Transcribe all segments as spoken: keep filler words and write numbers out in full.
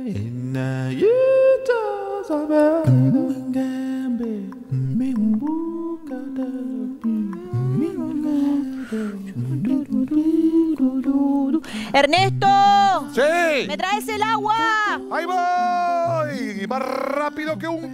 ¡Ernesto! ¡Sí! ¿Me traes el agua? ¡Ahí voy! ¡Más rápido que un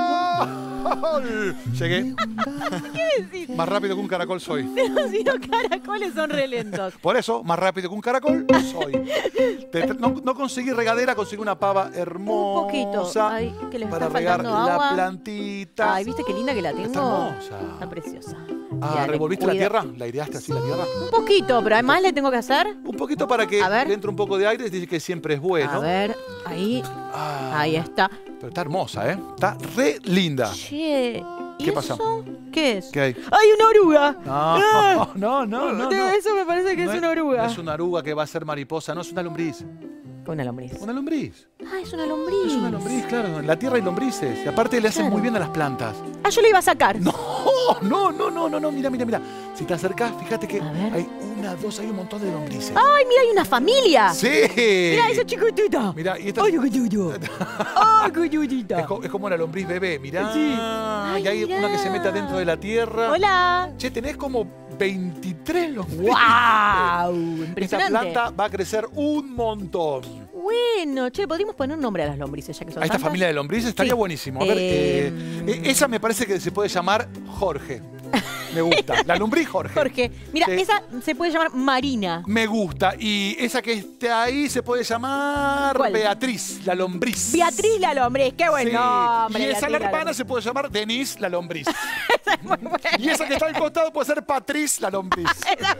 caracol! Llegué. ¿Qué decís? Más rápido que un caracol soy. Pero si los caracoles son re lentos. Por eso, más rápido que un caracol soy. Te- te- no, no conseguí regadera, conseguí una pava hermosa. Un poquito. Ay, que les para está regar faltando la agua. plantita. Ay, ¿viste qué linda que la tengo? Está hermosa. Está preciosa. Ah, Mira, le ¿revolviste la cuida- tierra? ¿La aireaste así la tierra? Un poquito, pero además le tengo que hacer. Un poquito para que A ver. le entre un poco de aire. Dice que siempre es bueno. A ver, ahí. Ah, Ahí está. Pero está hermosa, ¿eh? Está re linda. Che. ¿Y ¿Qué pasa? eso? ¿Qué es? ¿Qué hay? ¡Hay una oruga! No, no, no, no, no. Eso me parece que No es una oruga. No es una oruga que va a ser mariposa, no es una lombriz. Una lombriz. Una lombriz. Ah, es una lombriz. Es una lombriz, claro. En la tierra hay lombrices. Y aparte le hacen Claro. muy bien a las plantas. Ah, yo lo iba a sacar. No, no, no, no, no, no. Mira, mira, mira. Si te acercás, fíjate que A ver. hay una, dos, hay un montón de lombrices. ¡Ay, mira, hay una familia! ¡Sí! ¡Mira, esa chiquitita! Mira, y esta ¡Ay, qué chucho! ¡Ay, qué chuchita! es, co- es como una lombriz bebé. Mirá. Sí. y Ay, hay mirá. una que se mete adentro de la tierra. ¡Hola! Che, tenés como veintitrés lombrices. ¡Wow! Esta Impresionante. planta va a crecer un montón. Bueno, che, podríamos poner un nombre a las lombrices, ya que son A esta tantas. familia de lombrices estaría Sí. buenísimo. A ver, Eh, eh, eh, esa me parece que se puede llamar Jorge. Me gusta. La lombriz Jorge. Jorge. Mira, Sí. esa se puede llamar Marina. Me gusta. Y esa que está ahí se puede llamar ¿Cuál? Beatriz, la lombriz. Beatriz la lombriz. ¡Qué buen Sí. nombre! Y esa Beatriz la la hermana lombriz. se puede llamar Denise, la lombriz. Esa es muy buena. Y esa que está al costado puede ser Patriz, la lombriz.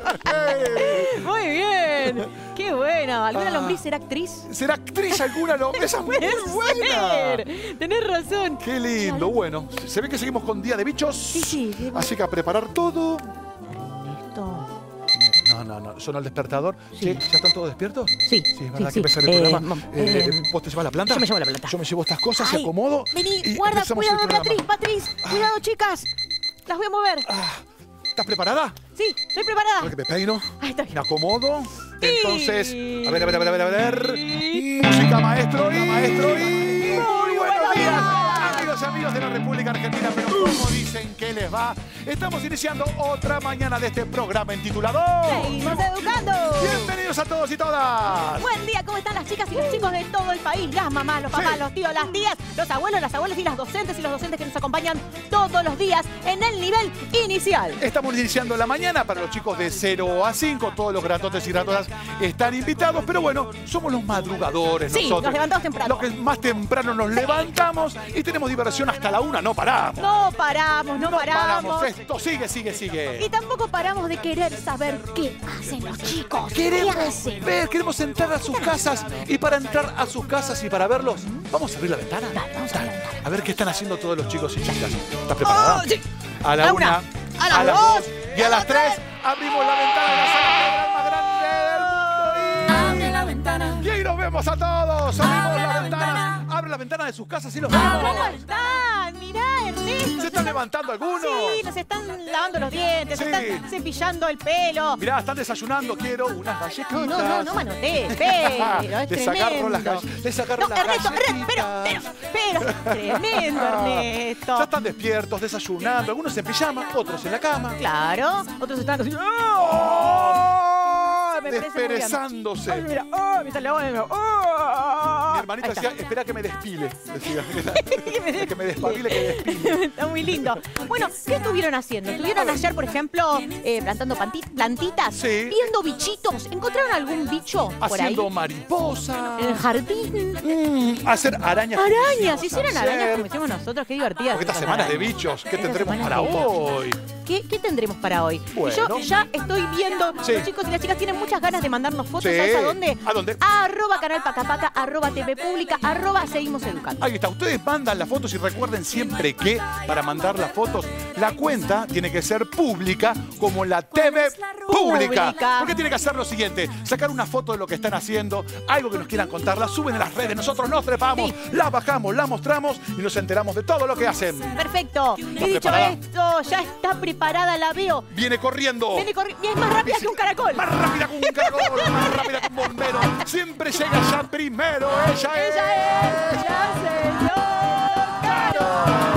¡Eh! Muy bien. ¡Qué bueno! ¿Alguna Ah. lombriz será actriz? ¿Será actriz alguna lombriz? Esa es muy buena. Ser. Tenés razón. Qué lindo. Bueno, se ve que seguimos con Día de Bichos. Sí, sí. qué Así que a preparar todo. bonito. No, no, no. Sonó el despertador. Sí. Che, ¿ya están todos despiertos? Sí, Sí, es verdad sí, que sí. empezar el Eh, programa. mam- Eh, eh, ¿Vos te llevas la planta? yo me llevo la planta. Yo me llevo estas cosas y Ay, acomodo. Vení, y guarda, empezamos cuidado, el programa. Beatriz, Patriz. Cuidado, chicas. Las voy a mover. Ah, ¿estás preparada? Sí, estoy preparada. A ver que me peino. Ahí está bien. Me acomodo. Sí. Entonces, a ver, a ver, a ver, a ver, a ver. Música, maestro, y maestro, y muy buenos días, amigos y amigos de la República Argentina. Pero como dicen que les va, estamos iniciando otra mañana de este programa intitulado Seguimos educando. Bienvenidos a todos y todas. Buen día, ¿cómo están las chicas y los chicos de todo el país? Las mamás, los papás, Sí. los tíos, las tías, los abuelos, las abuelas y las docentes y los docentes que nos acompañan todos los días en el nivel inicial. Estamos iniciando la mañana para los chicos de cero a cinco. Todos los gratotes y gratotas están invitados. Pero bueno, somos los madrugadores Sí, nosotros. nos levantamos temprano. Los que más temprano nos levantamos y tenemos diversión hasta la una. No paramos. No paramos, no, No paramos. Esto sigue, sigue, sigue. Y tampoco paramos de querer saber qué hacen los chicos. Queremos ¿Qué hacen? ver, queremos entrar a sus casas. Y para entrar a sus casas y para verlos, vamos a abrir la ventana. Dale, vamos a abrir la A ver qué están haciendo todos los chicos y chicas. ¿Estás preparada? Oh, sí. A la A una, una, a las dos, y a las tres abrimos la ventana de la sala más grande del mundo. Abre la ventana. Y ahí nos vemos a todos. Abrimos Abre la la ventana. ventana. Abre la ventana de sus casas y los ¡Ah, vemos. no están! Mirá, Ernesto. ¿Se están levantando algunos? Sí, nos están lavando los dientes, Sí. nos están cepillando el pelo. Mirá, están desayunando. Quiero unas galletitas. No, no, no, no manotees, pero es Les agarro tremendo. las gall- les agarro No, las Ernesto, Ernesto, pero, galletitas. pero, pero, tremendo, Ya Ernesto. están despiertos, desayunando. Algunos en pijama, otros en la cama. Claro, otros están así. ¡Oh! Me parece muy bien. Desperezándose. Ay, mira, oh, me sale bueno. Oh. Mi hermanita Ahí está. decía, espera que me despile. Decía, Que me que me despabile, que despile. Está muy lindo. Bueno, ¿qué estuvieron haciendo? ¿Estuvieron ayer, por ejemplo, eh, plantando panti- plantitas? Sí. ¿Viendo bichitos? ¿Encontraron algún bicho por ahí? Haciendo mariposa. ¿En el jardín? Mm, hacer arañas. Arañas, hicieron Hacer. arañas como hicimos nosotros, qué divertidas. Porque estas esas semanas de arañas. bichos, ¿qué Estas tendremos semanas para de bichos. hoy? ¿Qué, qué tendremos para hoy? Bueno. Yo ya estoy viendo, Sí. los chicos y las chicas tienen muchas ganas de mandarnos fotos. Sí. ¿Sabes a dónde? ¿A dónde? Arroba canal Pacapaca, arroba T V Pública, arroba Seguimos Educando. Ahí está, ustedes mandan las fotos y recuerden siempre que para mandar las fotos La cuenta tiene que ser pública como la T V pública. Pública. Porque tiene que hacer lo siguiente, sacar una foto de lo que están haciendo, algo que nos quieran contar, la suben en las redes, nosotros nos trepamos, Sí. la bajamos, la mostramos y nos enteramos de todo lo que hacen. Perfecto. Y dicho preparada? esto, ya está preparada, la veo. Viene corriendo. Viene corri- y es más rápida que un caracol. Más rápida que un caracol, más rápida que un bombero. Siempre llega ya primero. Ella es. Ella es la señor Caro.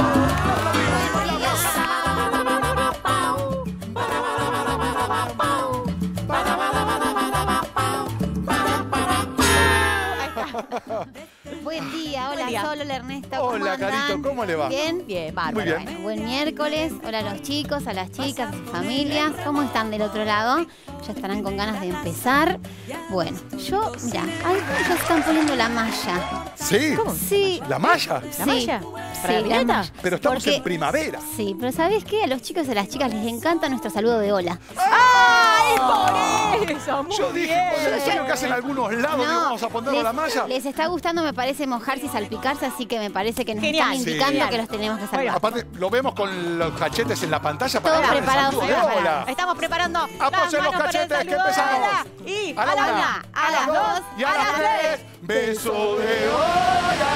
Buen día, hola Buen día. Sol, hola Ernesto, ¿cómo Hola, andan? Carito, ¿cómo le va? ¿Bien? Bien, bárbaro. Muy bien. Bueno, buen miércoles, hola a los chicos, a las chicas, a sus familias, ¿cómo están del otro lado? Ya estarán con ganas de empezar. Bueno, yo, mira, algunos ya están poniendo la malla. Sí. Sí. ¿La malla? ¿La sí, malla? sí, ¿Para la la pileta? malla. Pero estamos Porque- en primavera. Sí, pero ¿sabés qué? A los chicos y a las chicas les encanta nuestro saludo de hola. ¡Ay, por eso! Muy Yo dije, bien. con el frío que hace en algunos lados, digo, vamos a ponerlo les, la malla. les está gustando, me parece, mojarse y salpicarse, así que me parece que nos Genial. están indicando Sí. que los tenemos que saludar. Aparte, lo vemos con los cachetes en la pantalla para Todos dar el preparados, saludo de todos hola. preparados. Estamos preparando las Apoyen los manos para el cachetes, que saludo de empezamos. hola. Y A la una, una, a las dos, y a las tres. Beso de hola.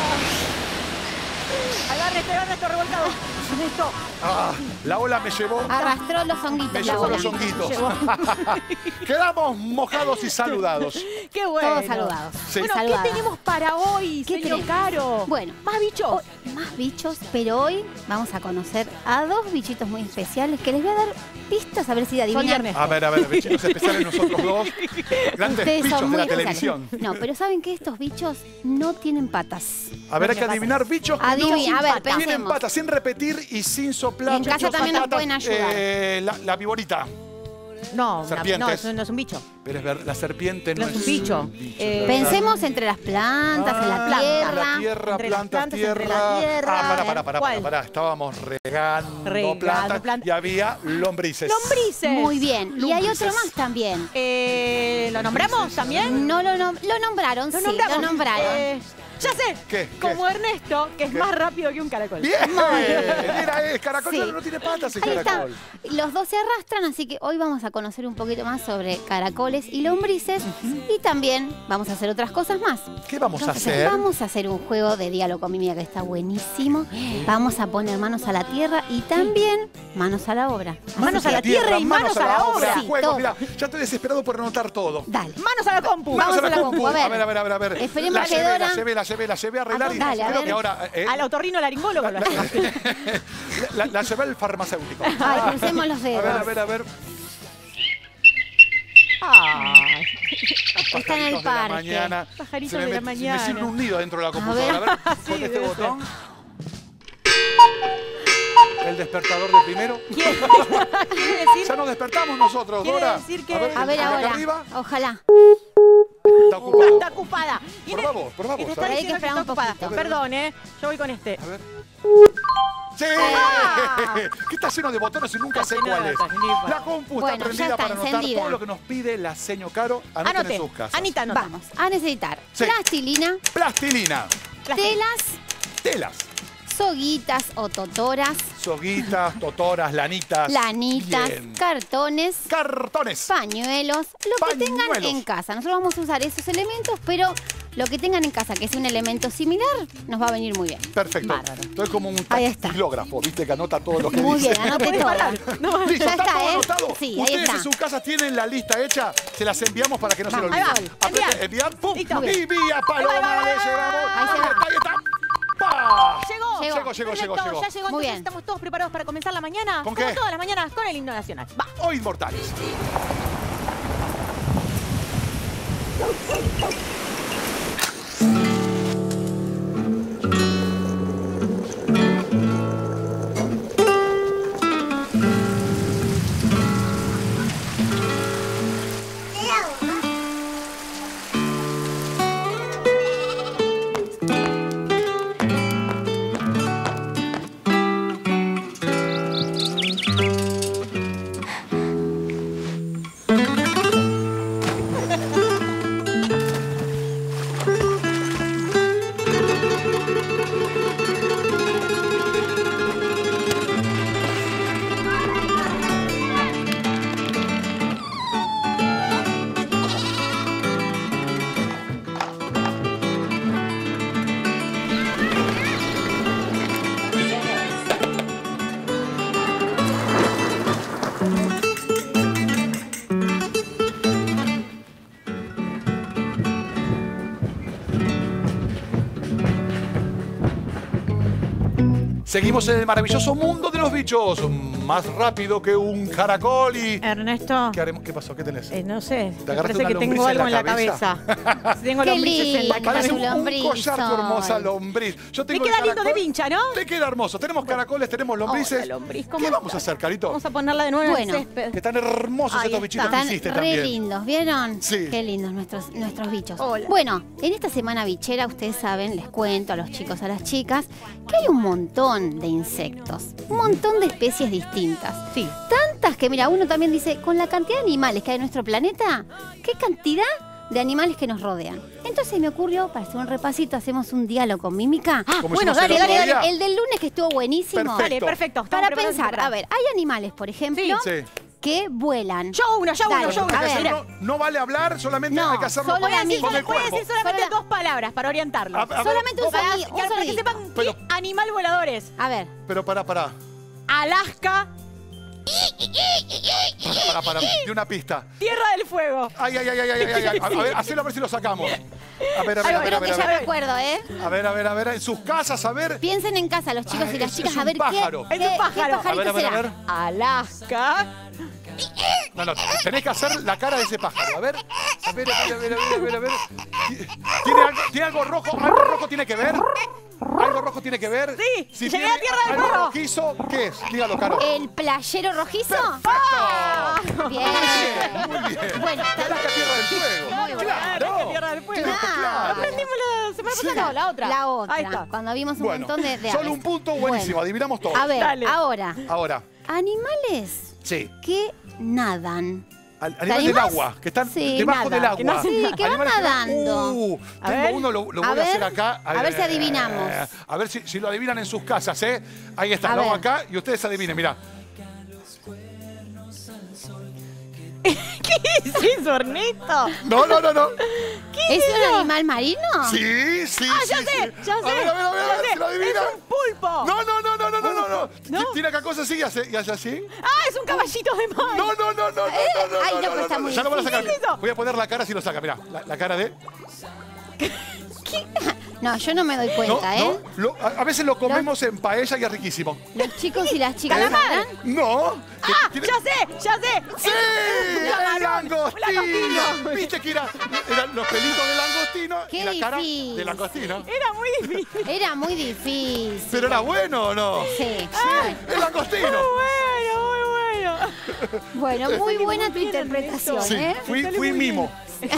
Agarre esto, agarre esto revolcado. Esto. Ah, la ola me llevó, Arrastró los honguitos. me la llevó ola. los honguitos. Llevó. Quedamos mojados y saludados. Qué bueno. Todos saludados. Sí. Bueno, Saludadas. ¿qué tenemos para hoy, ¿Qué señor tenemos? Caro? Bueno, Más bichos. hoy- más bichos, pero hoy vamos a conocer a dos bichitos muy especiales que les voy a dar pistas a ver si adivinan. viernes. A ver, a ver, bichitos especiales nosotros dos. Grandes Ustedes bichos son de muy la especiales. televisión. No, pero saben que estos bichos no tienen patas. A ver, hay que pasa? adivinar bichos que Adivina, no a ver, pata. tienen pensemos. patas, sin repetir y sin soplar. En casa bichos también sin nos patas. pueden ayudar. Eh, la, la viborita. No, una- Serpientes. no, eso no es un bicho. Pero es ver, la serpiente no, No es un bicho. Eh, es verdad. Pensemos entre las plantas, en Ah, la planta. tierra. La tierra, Entre las plantas, plantas, tierra. entre la tierra. Ah, pará, pará, pará, ¿Cuál? pará, pará. Estábamos regando, Regando plantas plantas. y había lombrices. ¡Lombrices! Muy bien. Y hay Lombrices. otro más también. Eh, ¿Lo nombramos también? No lo, nom- lo nombraron, Lo sí, nombramos. lo nombraron. Eh, ya sé. ¿Qué? Como ¿Qué? Ernesto, que es ¿Qué? más rápido que un caracol. ¡Bien! Mira, es caracol, Sí. pero no tiene patas el Ahí está. caracol. Los dos se arrastran, así que hoy vamos a conocer un poquito más sobre caracoles y lombrices. Y también vamos a hacer otras cosas más. ¿Qué vamos a Entonces, hacer? Vamos a hacer un juego de diálogo con mi amiga que está buenísimo. Vamos a poner manos a la tierra y también manos a la obra. Así Manos a que- la tierra y manos a la obra. Sí, Juego, todo. mira, ya estoy desesperado por anotar todo. Dale. Manos a la compu. Vamos a la compu, a ver. A ver, a ver, a ver, a ver. Esperemos la que llevé, Dora- la llevé, la llevé, la llevé a arreglar y Dale, a creo ver. que ahora eh, Al otorrino laringólogo. lo hacemos. la, la llevé al farmacéutico. Ay, crucemos los A dedos. ver, a ver, a ver. Ay. Está en el Pajaritos de la parque. mañana. Pajaritos Se me de la met- mañana. Me sirve un nido dentro de la ver. computadora. A ver, Sí, con este debe botón. El despertador de primero. ¿Quiere quiere decir? Ya nos despertamos nosotros, Quiere Dora. decir que- A ver el de acá ahora. arriba Ojalá. está ocupado. Está ocupada. Por favor, por favor, Y te a está ver. Hay que diciendo que esperar está un ocupada. poquito. Perdón, ¿eh? Yo voy con este. A ver. ¡Sí! Ah. Que está lleno de botones y nunca sé Está lleno cuál de es. botones, ni importa. La compu está Bueno, ya prendida está para anotar encendida. todo lo que nos pide la seño Caro. Anoten en Anote. sus casas. Anita, anota. Vamos a necesitar Sí. plastilina, Plastilina, telas, telas, soguitas o totoras, soguitas, totoras, lanitas. lanitas, Bien. cartones, Cartones. pañuelos, lo que tengan Pañuelos. en casa. Nosotros vamos a usar esos elementos, pero lo que tengan en casa, que es un elemento similar, nos va a venir muy bien. Perfecto. Bárbaro. Entonces como un Ahí está. taquilógrafo, ¿viste? Que anota todo lo que Muy dice. bien, anote Puedes todo. parar. No, Listo, Ya ¿está, está, todo ¿eh? anotado? Sí, ahí Ustedes está. en su casa tienen la lista hecha, se las enviamos para que no Vamos, se lo ahí olviden. va. Apriete, Enviar. enviar, pum, Listo. y vía Paloma Ahí va, ahí va, le ahí va, llevamos. ahí Ahí va. está, ahí está. ¡Pa! Llegó. Llegó. Llegó, llegó, llegó, Perfecto, llegó. Ya llegó, Muy entonces bien. estamos todos preparados para comenzar la mañana. ¿Con Como qué? todas las mañanas, con el himno nacional. Va. Hoy Inmortales. Seguimos en el maravilloso mundo de los bichos. Más rápido que un caracol y... Ernesto. ¿Qué haremos? ¿Qué pasó? ¿Qué tenés? Eh, no sé. ¿Te agarraste parece una que tengo lombriz algo en en la la cabeza. tengo Qué lombrices en la lindo. Parece cabeza. un, un lombriz collar tu soy. hermosa lombriz. Yo Me tengo queda el lindo de caracol. vincha, ¿no? Te queda hermoso. Tenemos caracoles, tenemos lombrices. Oh, la lombriz, ¿cómo ¿Qué está? vamos a hacer, Carito? Vamos a ponerla de nuevo en Bueno. el césped. Que tan hermosos Ahí estos bichitos está. que Están hiciste re también. lindos, ¿vieron? Sí. Qué lindos nuestros, nuestros bichos. Hola. Bueno, en esta semana bichera, ustedes saben, les cuento a los chicos, a las chicas, que hay un montón de insectos, un montón de especies distintas. Sí. Tantas que, mira, uno también dice, con la cantidad de animales que hay en nuestro planeta, ¿qué cantidad de animales que nos rodean? Entonces me ocurrió, para hacer un repasito, hacemos un diálogo con mímica. Ah, Como bueno, hicimos dale, el dale, otro dale. día. El del lunes que estuvo buenísimo. Perfecto. Dale, perfecto. Estamos Para preparados pensar, para- a ver, hay animales, por ejemplo, Sí. que vuelan. Yo uno, yo Dale, uno, yo uno. a ver. Mira, No, no vale hablar, solamente No, hay que hacerlo solo con, la misma. con el voy a cuerpo. decir solamente Solo la- dos palabras para orientarlo. A- a ver, Solamente un vos- Para, sonido, que- un para que sonido. sepan Pero- qué animal volador es. A ver, Pero pará, pará. Alaska, Pará, pará, pará. De una pista. Tierra del Fuego. Ay, ay, ay, ay, ay, ay, ay. A ver, hacelo a ver si lo sacamos. A ver, a ver, Ahí a va, ver, a creo que ver, ya a me ver. acuerdo, ¿eh? A ver, a ver, a ver. En sus casas, a ver. Piensen en casa, los chicos Ay, y las es- chicas, es a un ver pájaro. qué, Es un qué- pájaro. qué A ver, pajarito a ver, a será. ver. Alaska. No, no, tenés que hacer la cara de ese pájaro. A ver, a ver, a ver, a ver, a ver, a ver. ¿Tiene algo, ¿Tiene algo rojo? ¿Algo rojo tiene que ver? ¿Algo rojo tiene que ver? Sí, Si llegué tiene a Tierra del algo Fuego. rojizo, ¿qué es? Dígalo, Caro. ¿El playero rojizo? ¡Perfecto! Bien. Muy bien. Bueno, De Alaska, Tierra del Fuego. Muy bueno. Claro. Alaska, Tierra del Fuego. Claro. Aprendimos la semana Sí. pasada. No, la otra. La otra, Ahí está. cuando vimos un Bueno, montón de, de solo aves. un punto buenísimo. Bueno, Adivinamos todo. a ver, Dale. ahora, Ahora, animales sí. que nadan. Al- Animales del animás? agua, que están Sí, debajo nada, del que agua. no- Sí, que van Animales nadando. Uh, A tengo ver. uno, lo, lo A voy a, hacer ver. acá. A ver si adivinamos. Eh, A ver si, si lo adivinan en sus casas, ¿eh? Ahí está, A lo hago ver. acá y ustedes adivinen, mirá. ¿Qué es eso, Ernesto? No, no, no, no. ¿Es un animal marino? Sí, sí, Ah, sí. ya sé, sí. ya sé. A ver, a ver, a ver, a ya ver sé. si lo adivinan. Es un pulpo. No, no, no, no, no, no, no, no. ¿No? Tiene acá cosas así y hace, y hace así. Ah, es un caballito de mar. No, no, no, no, no, no, no, Ay, no, no, no, pues está no, muy ya lo van a sacar. difícil. ¿Qué es eso? Voy a poner la cara si lo saca, mirá. La, la cara de... No, yo no me doy No, cuenta, ¿eh? no, lo- a, a veces lo comemos en paella y es riquísimo. Los chicos y las chicas ¿Calamar? sabrán. No. que Ah, tiene- ya sé, ya sé. ¡Sí! ¡El camarón, langostino! un langostino. ¿Viste que era, eran los pelitos del langostino Qué y la cara difícil. del langostino? Era muy difícil. Era muy difícil. ¿Pero era bueno o no? Sí. ¡El langostino! Bueno, muy bueno. Bueno, muy Muy buena tu bien, interpretación, Ernesto. Sí, ¿eh? fui, Sale fui muy mimo.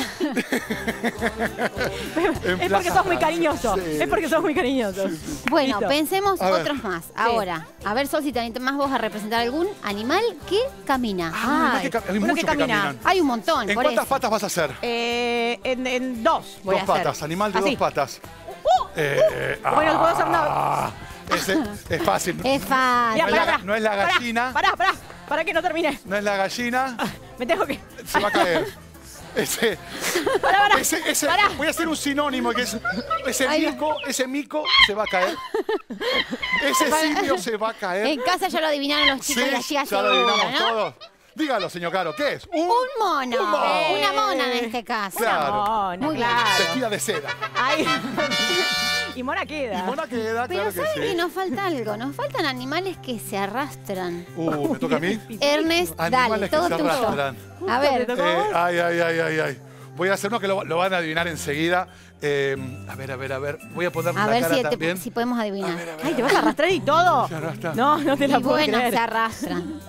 Es porque sos muy cariñoso. Sí. Es porque sos muy cariñoso. Bueno, Listo. pensemos A ver. otros más. Ahora, a ver, Sol, si te animás vos a representar algún animal que camina. Ah, Ay, que ca- hay uno muchos que que camina. caminan. Hay un montón, ¿En por cuántas eso. patas vas a hacer? Eh, en, en dos voy Dos a hacer. patas, animal de Así. dos patas. Uh, Eh, Bueno, puedo hacer ah, ese es fácil. Es fácil. Mirá, No es la- pará, no es la pará, gallina. Pará, pará, pará que no termine. No es la gallina, Me tengo que... se va a caer. Ese, Pará, pará. ese, ese, Pará. voy a hacer un sinónimo que es ese Ay, no. mico, ese mico se va a caer. Ese simio se va a caer. En casa ya lo adivinaron los chicos y las Sí, chicas ya lo seguro, adivinamos ¿no? todos. Dígalo, señor Caro, ¿qué es? Un, Un mono. Un mono. Una mona en este caso. Claro. Mona, Muy bien. claro. vestida de seda. Ay. Y mona queda. Y mona queda, Pero claro ¿saben que que sí. nos falta algo? Nos faltan animales que se arrastran. Uh, ¿me toca a mí? Ernest, dale, Animales que todo se tuyo. arrastran. A ver, ¿Te tocó? Eh, ay, ay, ay, ay, ay. Voy a hacer uno que lo, lo van a adivinar enseguida. Eh, a ver, a ver, a ver. Voy a poner a la ver cara si, te- también. si podemos adivinar. A ver, a ver, Ay, a ¿te ver. vas a arrastrar y todo? Se arrastra. No, no te la Y puedo bueno, creer. se arrastran.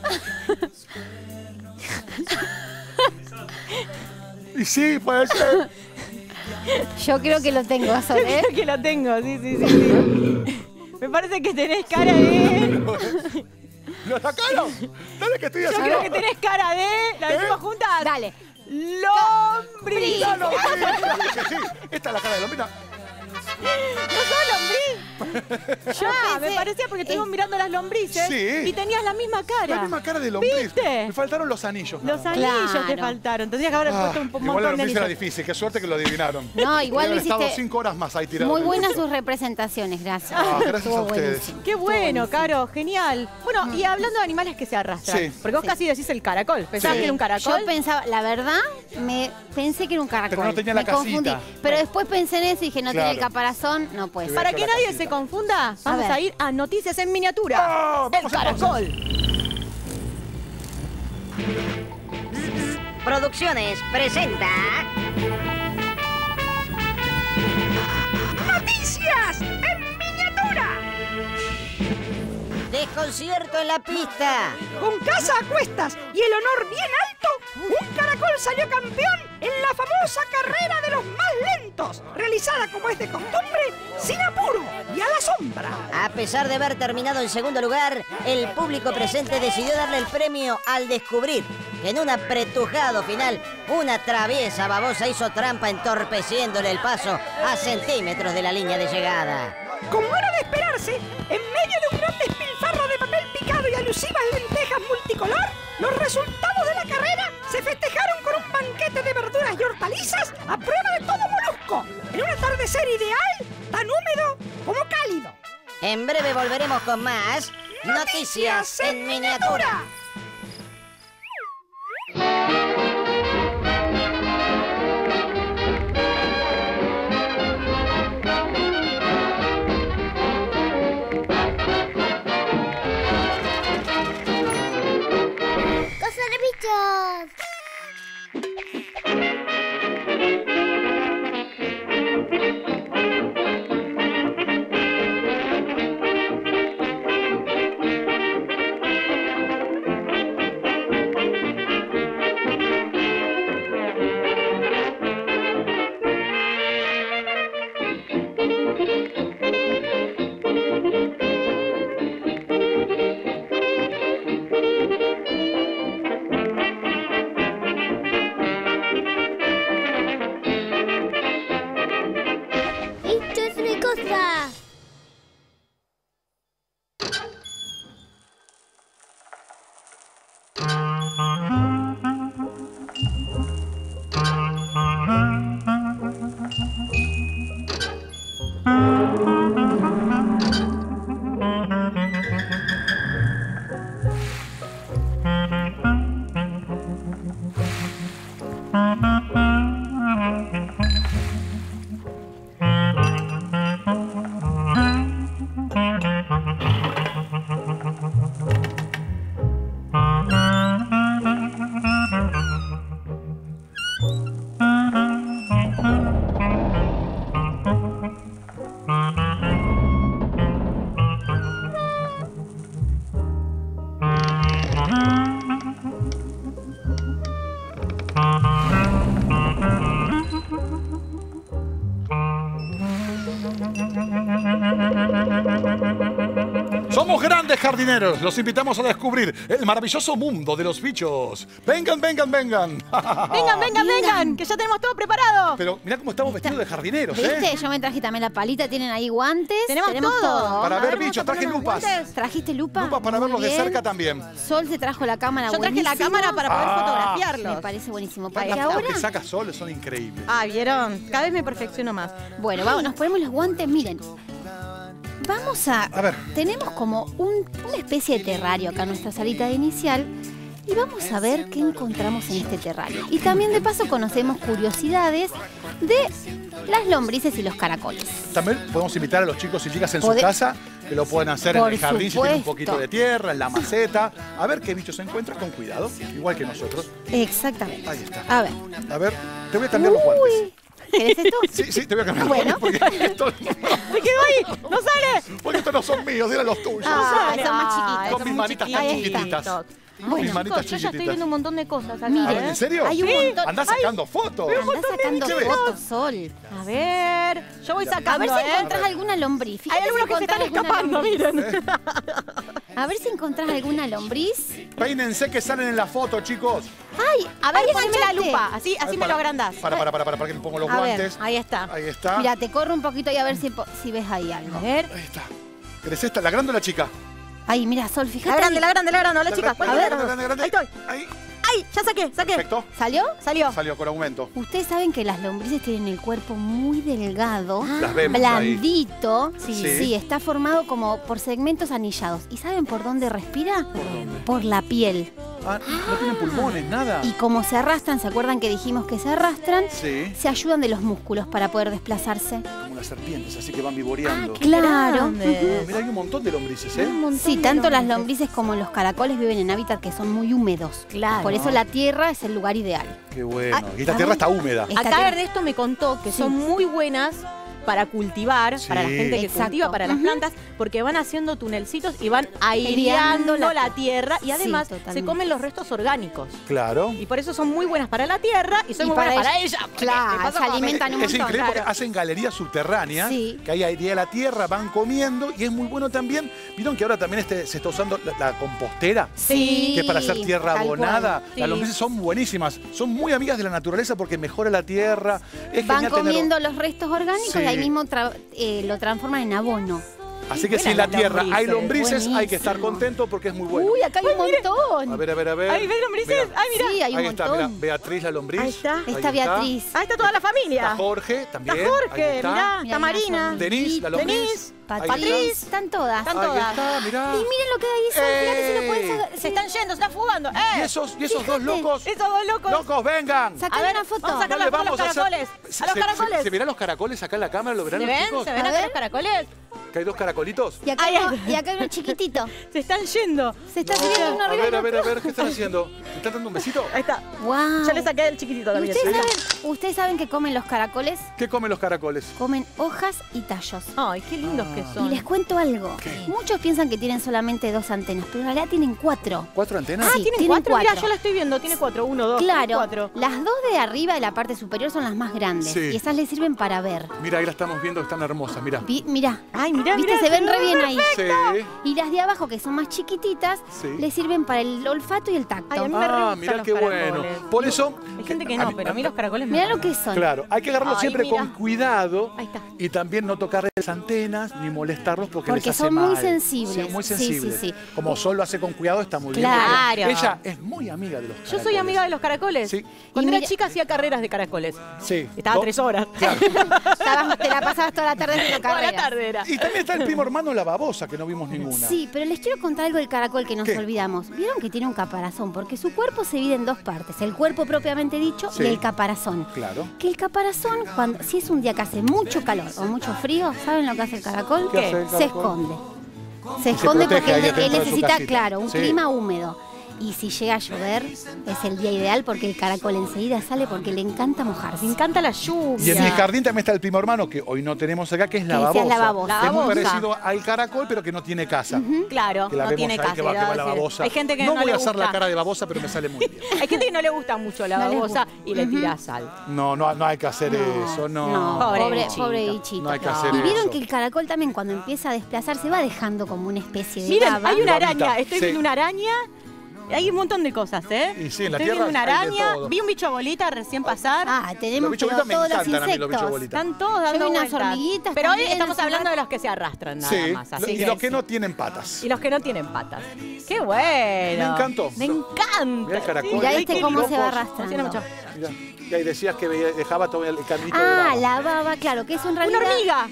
Y sí, puede ser. Yo creo que lo tengo, Sol, ¿eh? Creo que lo tengo, sí, sí, sí, sí. Me parece que tenés cara de... ¿Lo sacaron? Dale que estoy Yo haciendo. creo que tenés cara de... ¿La ¿Eh? decimos juntas? Dale. ¡Lombriz! La lombriz. Que sí. Esta es la cara de lombriz. ¡No sos lombriz! Yo Ah, me pensé- parecía porque estuvimos eh, mirando las lombrices Sí. y tenías la misma cara. La misma cara de lombriz. ¿Viste? Me faltaron los anillos. Los nada más. anillos te Claro. faltaron. Tendrías que haber Ah, puesto un po- igual la montón de lombriz era anillos. difícil. Qué suerte que lo adivinaron. No, igual Hubieran lo estado hiciste cinco horas más ahí tirado. muy buenas sus representaciones, gracias. Ah, gracias Estuvo a ustedes. buenísimo. Qué Estuvo bueno, buenísimo. Caro, genial. Bueno, y hablando de animales que se arrastran, Sí. porque vos Sí. casi decís el caracol. ¿Pensabas Sí. que era un caracol? Yo pensaba, la verdad, me pensé que era un caracol. Pero no tenía la me confundí. casita. Pero después pensé en eso y dije, no Claro. tiene el corazón, no puede ser. Para que nadie se confunda, vamos ver. a ir a Noticias en Miniatura. Oh, El vamos caracol. Producciones presenta... ¡Noticias en Miniatura! Desconcierto en la pista. Con casa a cuestas y el honor bien alto, un caracol salió campeón en la famosa carrera de los más lentos, realizada como es de costumbre, sin apuro y a la sombra. A pesar de haber terminado en segundo lugar, el público presente decidió darle el premio al descubrir que en un apretujado final, una traviesa babosa hizo trampa entorpeciéndole el paso a centímetros de la línea de llegada. Como era de esperarse, en medio de un gran despilfarro de papel picado y alusivas lentejas multicolor, los resultados de la carrera se festejaron con un banquete de verduras y hortalizas a prueba de todo molusco, en un atardecer ideal, tan húmedo como cálido. En breve volveremos con más Noticias en Miniatura. Somos grandes jardineros. Los invitamos a descubrir el maravilloso mundo de los bichos. Vengan, vengan, vengan. Vengan, vengan, vengan, que ya tenemos todo preparado. Pero mirá cómo estamos vestidos de jardineros, ¿eh? ¿Viste? Yo me traje también la palita, tienen ahí guantes. Tenemos todo. Para A ver ver, bichos, vamos a traje poner unos lupas. guantes. ¿Trajiste lupa? Lupas para Muy verlos de bien. cerca también. Sol se trajo la cámara. Yo traje la buenísimo. cámara para poder Ah. fotografiarlos. Me parece buenísimo. Las Para que fotos ahora... que saca Sol son increíbles. Ah, ¿vieron? Cada vez me perfecciono más. Bueno, vamos, nos ponemos los guantes, miren. Vamos a... A ver. Tenemos como un- una especie de terrario acá en nuestra salita de inicial y vamos a ver qué encontramos en este terrario. Y también de paso conocemos curiosidades de las lombrices y los caracoles. También podemos invitar a los chicos y chicas en Pode- su casa, que lo pueden hacer Por en el jardín si tienen un supuesto. poquito de tierra, en la maceta. A ver qué bichos se encuentran con cuidado, igual que nosotros. Exactamente. Ahí está. A ver. A ver, te voy a cambiar los guantes. Uy, ¿querés esto? Sí, sí, te voy a cambiar Bueno. los guantes porque estos no, ¡Me quedo ahí! ¡No sale! porque estos no son míos, eran los tuyos. Ah, Sale. son más Ay, chiquitos. Con son mis muy manitas tan chiquitos. chiquititas. Bueno, mis manitas Chicos, yo ya estoy chiquititas. viendo un montón de cosas acá. Miren. ¿eh? ¿En serio? Hay un Sí. montón. Andás sacando fotos. Andá sacando ¿Qué ves? fotos, Sol. A ver, yo voy sacando, A ver si ¿eh? encontrás alguna lombriz. Hay Fíjate algunos si que se están encontrás alguna escapando, lombriz. miren. A ver si encontrás alguna lombriz. Peínense que salen en la foto, chicos. Ay, a ver, Ahí poneme la enganchaste. lupa, así, A así ver, me lo agrandás. Para, para, para, para, para que me pongo los A ver, guantes. ahí está. Ahí está. Mira, te corro un poquito y a ver si, po- si ves ahí algo. A ver. Ahí está. ¿Querés esta? ¿La grande o la chica? Ahí, mira, Sol, fíjate. La grande, ahí. la grande, la grande, hola La chicas. grande, ¿cuál la es la grande, grande? la Ahí grande. estoy. Ahí. ¡Ay! Ya saqué, saqué. Perfecto. ¿Salió? Salió. Salió con aumento. Ustedes saben que las lombrices tienen el cuerpo muy delgado, Las vemos ahí. blandito. Sí, Sí. sí, está formado como por segmentos anillados. ¿Y saben por dónde respira? Por la piel. Ah, no tienen pulmones, nada. Y como se arrastran, ¿se acuerdan que dijimos que se arrastran? Sí. Se ayudan de los músculos para poder desplazarse. Como las serpientes, así que van vivoreando. Claro. Ah, mira, hay un montón de lombrices, ¿eh? Sí, tanto las lombrices como los caracoles viven en hábitats que son muy húmedos. Claro. Por eso la tierra es el lugar ideal. Qué bueno. Ah, Y esta a tierra ver. está húmeda. Esta Acá tierra- Ernesto me contó que Sí. son muy buenas para cultivar, Sí. para la gente que Exacto. cultiva, para las Ujú. plantas, porque van haciendo tunelcitos y van aireando Aireando la, la- tierra y Sí, además totalmente. se comen los restos orgánicos. Claro. Y por eso son muy buenas para la tierra y son Y muy para buenas para ella- ella. porque Claro, le pasa se como a mí. alimentan un Es montón. increíble porque claro. hacen galerías subterráneas, Sí. que hay aire de la tierra, van comiendo y es muy bueno también. Vieron que ahora también este, se está usando la, la compostera, Sí. que es para hacer tierra tal abonada. Sí. Las lombrices son buenísimas, son muy amigas de la naturaleza porque mejora la tierra. Es Van genial tener- comiendo los restos orgánicos Sí. y ahí mismo tra- eh, lo transforman en abono. Así que Buenas si en la las tierra hay lombrices, lombrices, hay que estar buenísimo. contento porque es muy bueno. Uy, acá hay un montón. A ver, a ver, a ver. Ay, ¿ves lombrices? Mirá. Ay, mira. Sí, hay un Ahí está, montón. mira, Beatriz la lombriz. Ahí está. Ahí Está Beatriz. Ahí está toda la familia. Está Jorge también. Está Jorge, ahí está. mirá. Mira, Está Marina. hay Denise, la lombriz. Denise, Ahí Patriz, está. están todas. Están Ahí todas. está, mirá. Y miren lo que hay Sol, fíjate si lo puedes ¡Ey! sacar- Se están yendo, se están fugando. Y ¡Eh! esos, y esos dos Fíjate. locos. Esos dos locos. ¡Locos, vengan! Saca A ver, una foto. vamos a sacar No la le foto a los vamos a hacer- caracoles. ¿Se, A los se- caracoles. se- se verán los caracoles acá en la cámara? ¿Lo verán ¿Se los ven? chicos? ¿Se ven A acá ver. los caracoles? Que hay dos caracolitos. Y acá, Ay, hay ay. uno- y acá hay uno chiquitito. Se están yendo. Se está No, subiendo uno a arriba ver, del a ver, a otro. ver, ¿qué están haciendo? ¿Me están dando un besito? Ahí está. Wow. Yo le saqué el chiquitito ¿Y también. ustedes Mira. saben, ustedes saben que comen los caracoles? ¿Qué comen los caracoles? Comen hojas y tallos. Ay, qué lindos que Y son. les cuento algo. ¿Qué? Muchos piensan que tienen solamente dos antenas, pero en realidad tienen cuatro. ¿Cuatro antenas? Ah, Sí, ¿tienen, tienen cuatro? Mira, cuatro. yo la estoy viendo. Tiene cuatro. Uno, dos, Claro, tres, cuatro. las dos de arriba de la parte superior son las más grandes. Sí. Y esas les sirven para ver. Mira, ahí la estamos viendo, están hermosas, mira. Vi- mirá. Ay, mira, ¿Viste? mira. Se ven re bien ahí. Sí. Y las de abajo, que son más chiquititas, Sí. les sirven para el olfato y el tacto. Ay, a mí me re Ah, gustan mira los qué bueno. caracoles. Por eso... Hay gente que a no, mí- pero a mí los caracoles me Mirá lo encantan. que son. Claro, hay que agarrarlos Ay, siempre mira. con cuidado. Ahí está. Y también no tocarles las antenas ni molestarlos porque, Porque les hace son muy mal. sensibles. Sí, muy Sí, sensibles. sí, sí. Como Sol lo hace con cuidado, está muy Claro. bien. porque Ella es muy amiga de los Yo caracoles. soy amiga de los caracoles. Sí. Cuando Y era mira- chica hacía carreras de caracoles. Sí. Estaba Do- tres horas. Claro. Estabas- te la pasabas toda la tarde haciendo Toda la carreras. tarde era. Y también está el primo hermano la babosa, que no vimos ninguna. Sí, pero les quiero contar algo del caracol que nos ¿Qué? olvidamos. Vieron que tiene un caparazón, porque su cuerpo se divide en dos partes, el cuerpo propiamente dicho Sí. y el caparazón. Claro. Que el caparazón, cuando, si es un día que hace mucho calor o mucho frío, ¿saben lo que hace el caracol? ¿Qué hace el Se caracol? esconde. Se Y se esconde protege porque ahí él, adentro él de su necesita, casita. claro, un Sí. clima húmedo. Y si llega a llover, es el día ideal porque el caracol enseguida sale porque le encanta mojarse. Me encanta la Y lluvia. en mi jardín también está el primo hermano, que hoy no tenemos acá, que es la Que decías babosa. la babosa. Que es muy La babosa. parecido al caracol, pero que no tiene casa. Claro, Que la no vemos tiene ahí, casa. que va, que iba a va la decir. babosa. Hay gente que no no, voy le a hacer gusta. la cara de babosa, pero me sale muy bien. Hay gente que no le gusta mucho la No les babosa gusta. y le Ujú. tira sal. No, no, no hay que hacer eso, no. No, Pobre pobre, bichito. pobre bichito. No hay que No. hacer Y vieron eso. que el caracol también cuando empieza a desplazarse va dejando como una especie de Miren, baba. hay una Babita, araña. Estoy sí. viendo una araña. Hay un montón de cosas, ¿eh? Y sí, en la Estoy tierra viendo una hay de araña. todo. Vi un bicho bolita recién pasar. Ah, tenemos Los bichos pero bolitas me todos los encantan a mí, los bichos insectos. bolitas. Están todos Yo dando vi unas vueltas. hormiguitas Pero hoy también estamos hace hablando rato. de los que se arrastran nada Sí, más. Así y que los que sí. no tienen patas. Y los que no tienen patas. ¡Qué bueno! Me encantó. Me encanta. Mirá el caracol. Mirá Ay, este qué cómo lindo. se va locos. arrastrando. Tiene mucho. Mirá. Y ahí decías que veía- dejaba todo el caminito de Ah, baba. la baba, claro, que eso en ¡Una realidad... hormiga!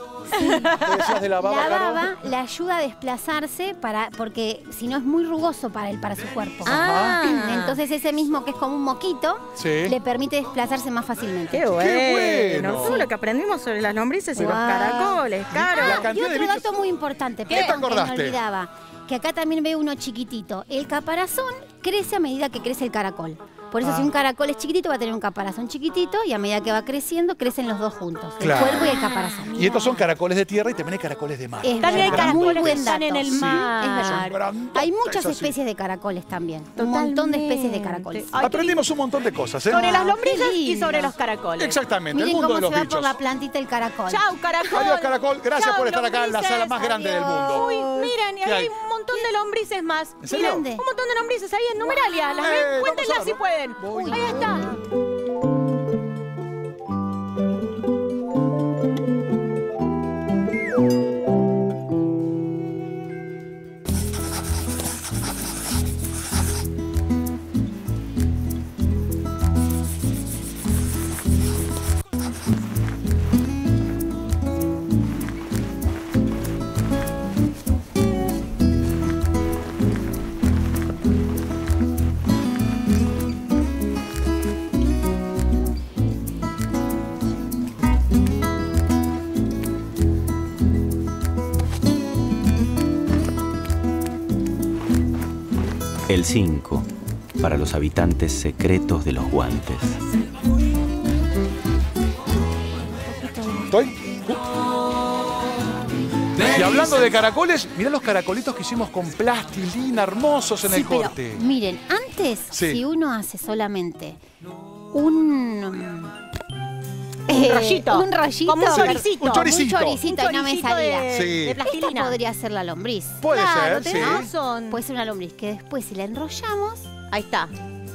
¿Qué decías de la baba, La Caro? baba le ayuda a desplazarse para, porque si no es muy rugoso para él, para su cuerpo. Ah. Entonces ese mismo que es como un moquito, Sí. le permite desplazarse más fácilmente. ¡Qué bueno! bueno! Todo lo que aprendimos sobre las lombrices y los Guau. caracoles, claro. La Ah, y cantidad de otro bichos- dato muy importante, ¿Qué perdón, te que acordaste? me olvidaba, que acá también veo uno chiquitito. El caparazón crece a medida que crece el caracol. Por eso Ah. si un caracol es chiquitito va a tener un caparazón chiquitito y a medida que va creciendo crecen los dos juntos, Claro. el cuerpo y el caparazón. Y estos son caracoles de tierra y también hay caracoles de mar. Es También hay verdad, muy caracoles que buen están dato. en el Sí, mar. es verdad. Son grandotes, Hay muchas eso sí. especies de caracoles también. Un montón de especies de caracoles. Ay, qué Aprendimos un montón de cosas, ¿eh? Sobre las Ah, lombrices qué y lindo. sobre los caracoles. Exactamente, Miren el mundo cómo de los se va bichos. por la plantita el caracol. Chau, caracol. Adiós, caracol. Gracias Chau, por estar acá en la lombrices. sala más grande del mundo. Uy, miren, y ¿Qué ahí hay? hay un montón de lombrices más. ¿En serio? Miren, un montón de lombrices ahí en Numeralia. ¿Las Eh, ven? vamos Cuéntenlas a si verlo. pueden. Voy. Ahí está. El cinco, para los habitantes secretos de los guantes. ¿Estoy? Y hablando de caracoles, mirá los caracolitos que hicimos con plastilina, hermosos en Sí, el pero, corte. miren, antes, Sí. si uno hace solamente un... Un rollito. Un rollito. Como un choricito. Un choricito. Un choricito y no me choricito salía. de, Sí. de Esta plastilina. podría ser la lombriz. Puede Claro, ser, sí. tenés razón. Puede ser una lombriz que después, si la enrollamos, Ahí está.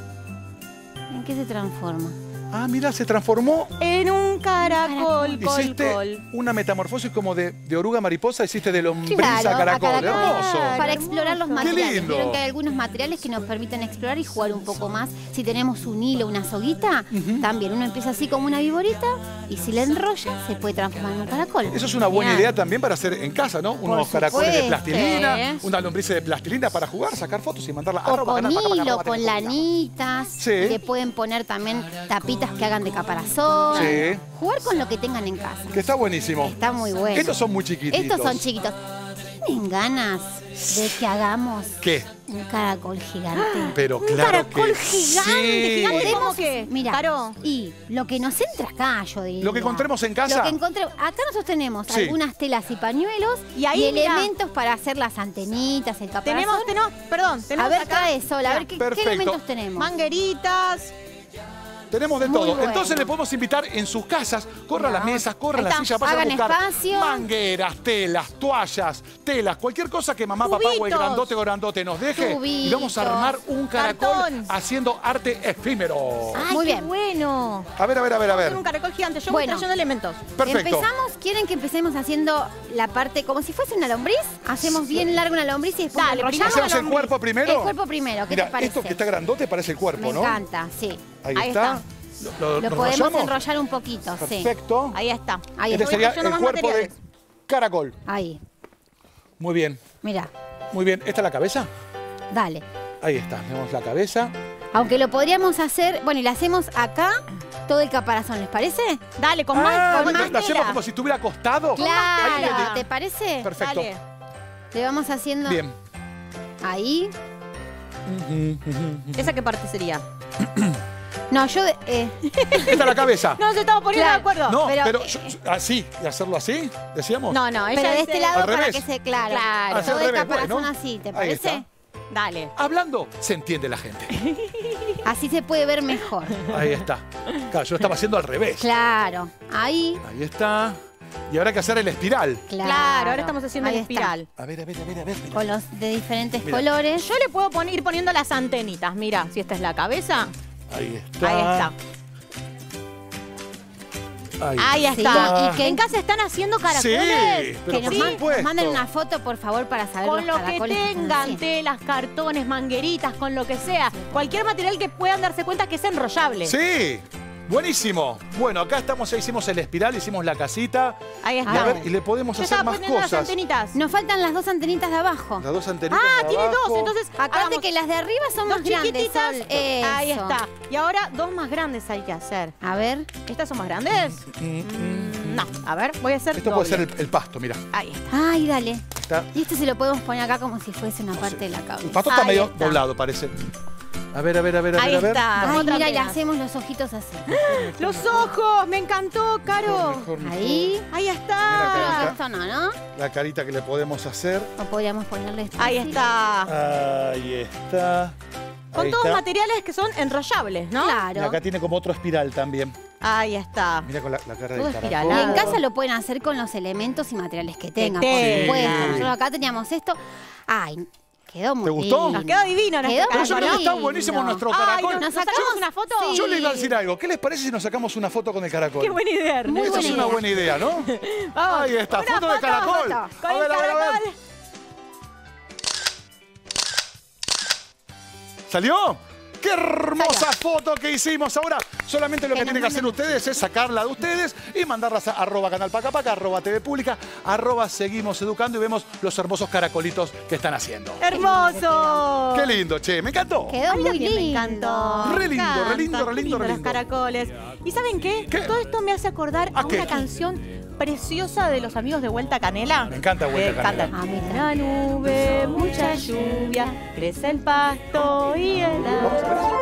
¿en qué se transforma? Ah, mira, se transformó. En un caracol, col, Hiciste col. una metamorfosis como de, de oruga mariposa, hiciste de lombriz Claro, a caracol. a caracol. Hermoso. Para explorar los Qué materiales. lindo. Vieron que hay algunos materiales que nos permiten explorar y jugar un poco más. Si tenemos un hilo, una soguita, también uno empieza así como una viborita y si la enrolla se puede transformar en un caracol. Eso es una buena Mirá. idea también para hacer en casa, ¿no? Unos Por caracoles de supuesto. plastilina, una lombriz de plastilina para jugar, sacar fotos y mandarla O arroba con canal, paca, paca, hilo, paca, con paca, paca. lanitas. Sí. Le pueden poner también tapitas que hagan de caparazón. Sí. Jugar con lo que tengan en casa. Que está buenísimo. Está muy bueno. Estos son muy chiquititos. Estos son chiquitos. ¿Tienen ganas de que hagamos ¿Qué? un caracol gigante? Pero Un claro caracol que gigante, sí. gigante. Podemos, ¿Cómo que? mira, Caro. y lo que nos entra acá, yo diría. Lo que encontremos en casa. Lo que encontremos. Acá nosotros tenemos Sí. algunas telas y pañuelos Y ahí, mirá. elementos para hacer las antenitas, el caparazón. Tenemos, tenemos, perdón, A tenemos ver, acá trae Sol, a ver qué, qué Perfecto. elementos tenemos. mangueritas. Tenemos de Muy todo. bueno. Entonces le podemos invitar en sus casas. Corra Mirá. las mesas, corra Ahí las está. sillas, vayan a Hagan buscar espacio. mangueras, telas, toallas, telas, cualquier cosa que mamá, papá o el Tubitos. grandote o grandote nos deje. Y vamos a Tubitos. armar un caracol Cartón. haciendo arte efímero. Ay, Muy qué bien. bueno. A ver, a ver, a ver, a Hacer ver. un caracol gigante. Yo Bueno. voy trayendo elementos. Perfecto. Empezamos, ¿quieren que empecemos haciendo la parte como si fuese una lombriz? Hacemos bien larga una lombriz y después Dale, la enrollamos. ¿Hacemos el lombriz. cuerpo primero? El cuerpo primero, ¿qué Mira, te parece? esto que está grandote parece el cuerpo, Me ¿no? encanta, sí. Ahí, Ahí está. está. Lo, Lo lo podemos enrollamos. enrollar un poquito, sí. Perfecto. Ahí está. Ahí Este está. sería trayendo el más cuerpo de materiales. caracol. Ahí, Muy bien, mira, muy bien. ¿Esta es la cabeza? dale. Ahí está, vemos la cabeza. Aunque lo podríamos hacer, bueno, y le hacemos acá todo el caparazón, ¿les parece? Dale, con Ah, más, con bueno, más lo hacemos tela. como si estuviera acostado. Claro, tela. ¿te parece? Perfecto. Dale. Le vamos haciendo Bien. ahí. ¿Esa qué parte sería? No, yo... eh, Esta es la cabeza. No nos estamos poniendo Claro. de acuerdo. No, pero, pero- yo- así, y hacerlo así, decíamos. No, no, ella pero de dice- este lado Al para revés. que se... Claro, Claro. Hacia todo al el revés, caparazón bueno. así, ¿te Ahí parece? está. Dale. Hablando, se entiende la gente. Así se puede ver mejor. Ahí está. Claro, yo lo estaba haciendo al revés. Claro, ahí, Ahí está. Y ahora hay que hacer el espiral. claro. Claro, ahora estamos haciendo Ahí el está. espiral. A ver, a ver, a ver, a ver. Con los de diferentes Mira. colores. Yo le puedo poner, ir poniendo las antenitas. Mira, si esta es la cabeza. Ahí está. Ahí está. Ahí, Ahí Sí, está. y que- en casa están haciendo Sí, caracoles. pero Que por nos, man- supuesto. nos manden una foto, por favor, para saber Con los lo que caracoles están tengan, haciendo. telas, cartones, mangueritas, con lo que sea. Cualquier material que puedan darse cuenta que es enrollable. Sí. Buenísimo. Bueno, acá estamos, ya hicimos el espiral, hicimos la casita. Ahí Y está. a ver, y le podemos Yo hacer estaba más poniendo las cosas. antenitas. Nos faltan las dos antenitas de abajo. Las dos antenitas Ah, de tiene abajo. dos. Entonces, Acuérdate hagamos que las de arriba son dos más grandes, chiquititas. Sol. Ahí Eso. está. Y ahora dos más grandes hay que hacer. A ver. ¿Estas son más grandes? Mm, mm. No. A ver, voy a hacer Esto puede doble. ser el, el pasto, mira. Ahí está. Ay, dale. Está. Y este se lo podemos poner acá como si fuese una parte de la cabeza. El pasto está Ahí medio está. doblado, parece. A ver, a ver, a ver, a Ahí ver, a ver. está. Ay, Otra mira, y le apenas. hacemos los ojitos así. Los ojos, me encantó, Caro. Mejor, mejor. Ahí. Ahí Mira está. acá. Esto no, ¿no? La carita que le podemos hacer. O podríamos ponerle esto Ahí así. está. Ahí está. Con Ahí todos está. materiales que son enrollables, ¿no? Y Claro. acá tiene como otro espiral también. Ahí está. Mira con la, la cara Todo del espiralado. Y caracol. en casa lo pueden hacer con los elementos y materiales que tengan, por tengan. supuesto. Sí. Nosotros acá teníamos esto. Ay, quedó muy ¿Te gustó? lindo. Nos quedó divino Quedó nuestro Pero yo creo que caracol. está lindo. buenísimo nuestro Ay, caracol. ¿nos, ¿Nos sacamos sacamos? una foto? Sí. Yo le iba a decir algo. ¿Qué les parece si nos sacamos una foto con el caracol? Qué buena idea, Muy Esa Ernesto. es buena una idea. buena idea, ¿no? Vamos, Ahí está, una foto de caracol. foto Con A ver, el a ver, a ver. caracol. ¿Salió? ¡Qué hermosa foto que hicimos! Ahora, solamente lo que, Que tienen que nos hacer manden- ustedes es sacarla de ustedes y mandarlas a arroba canal paca paca, arroba T V Pública, arroba seguimos educando y vemos los hermosos caracolitos que están haciendo. ¡Hermoso! ¡Qué lindo, che! ¡Me encantó! Quedó A mí muy también me lindo. encantó. Re Me lindo, re lindo, encanta. re lindo, re Los lindo. caracoles. ¿Y saben qué? ¿Qué? Todo esto me hace acordar a ¿A qué? una canción preciosa de los amigos de Vuelta Canela? Me encanta Vuelta Eh, Canela. cantan. A mí también. Una nube, mucha lluvia, crece el pasto y el agua.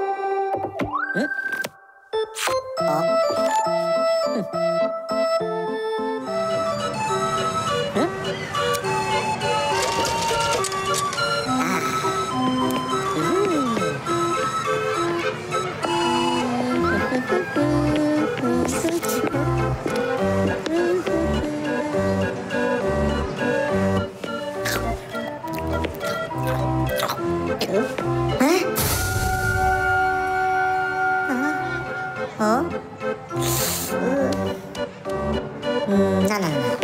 ¿Oh? Mm, no, no, no.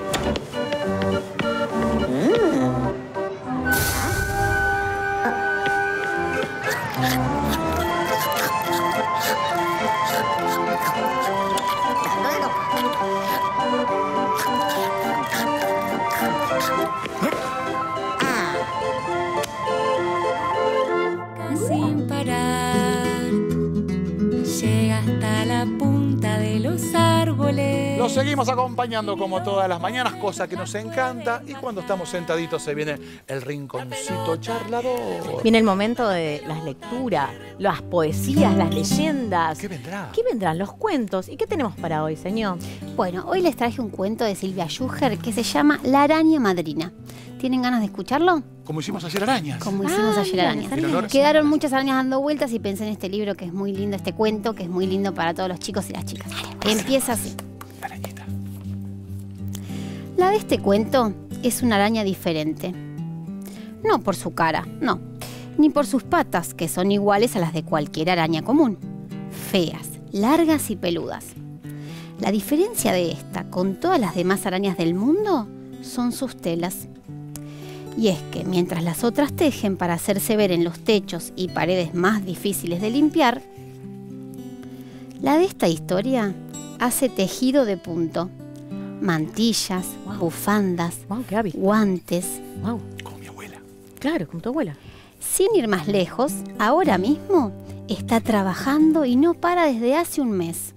Sin parar, llega hasta la punta de los árboles. Los seguimos acompañando como todas las mañanas, cosa que nos encanta. Y cuando estamos sentaditos se viene el rinconcito charlador. Viene el momento de las lecturas, las poesías, las leyendas. ¿Qué vendrá? ¿Qué vendrán? Los cuentos. ¿Y qué tenemos para hoy, señor? Bueno, hoy les traje un cuento de Silvia Schuher que se llama La araña madrina. ¿Tienen ganas de escucharlo? Como hicimos ayer arañas. Como hicimos Ah, ayer mira, arañas. las arañas. Quedaron muchas arañas dando vueltas y pensé en este libro que es muy lindo, este cuento que es muy lindo para todos los chicos y las chicas. Empieza así. Arañita. La de este cuento es una araña diferente. No por su cara, no. Ni por sus patas, que son iguales a las de cualquier araña común. Feas, largas y peludas. La diferencia de esta con todas las demás arañas del mundo son sus telas. Y es que mientras las otras tejen para hacerse ver en los techos y paredes más difíciles de limpiar, la de esta historia hace tejido de punto. Mantillas, Wow. bufandas, Wow, qué hábil. guantes. Wow. Como mi abuela. Claro, como tu abuela. Sin ir más lejos, ahora mismo está trabajando y no para desde hace un mes.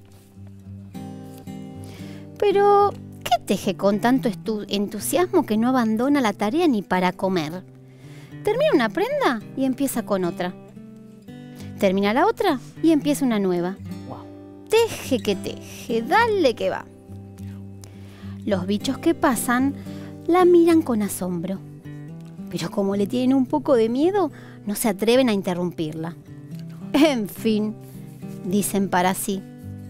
Pero, ¿qué teje con tanto estu- entusiasmo que no abandona la tarea ni para comer? Termina una prenda y empieza con otra. Termina la otra y empieza una nueva. Wow. Teje que teje, dale que va. Los bichos que pasan la miran con asombro. Pero como le tienen un poco de miedo, no se atreven a interrumpirla. En fin, dicen para sí.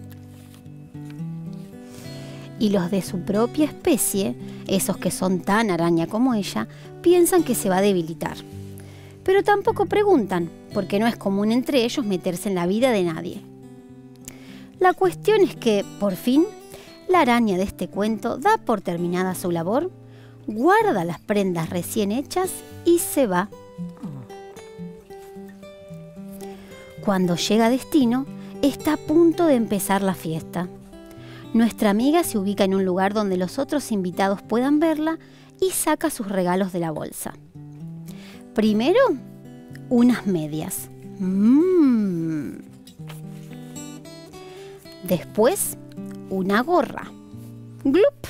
Y los de su propia especie, esos que son tan araña como ella, piensan que se va a debilitar. Pero tampoco preguntan, porque no es común entre ellos meterse en la vida de nadie. La cuestión es que, por fin, la araña de este cuento da por terminada su labor, guarda las prendas recién hechas y se va. Cuando llega a destino, está a punto de empezar la fiesta. Nuestra amiga se ubica en un lugar donde los otros invitados puedan verla y saca sus regalos de la bolsa. Primero, unas medias. Mmm. Después, una gorra. ¡Glup!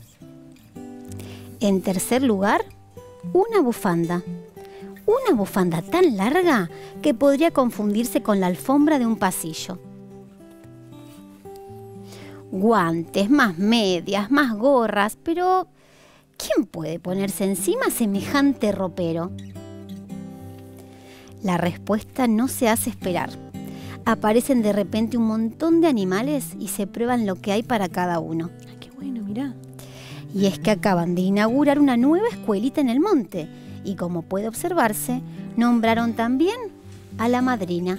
En tercer lugar, una bufanda. Una bufanda tan larga que podría confundirse con la alfombra de un pasillo. Guantes, más medias, más gorras, pero ¿quién puede ponerse encima semejante ropero? La respuesta no se hace esperar. Aparecen de repente un montón de animales y se prueban lo que hay para cada uno. Ay, qué bueno, mirá. Y es que acaban de inaugurar una nueva escuelita en el monte y, como puede observarse, nombraron también a la madrina.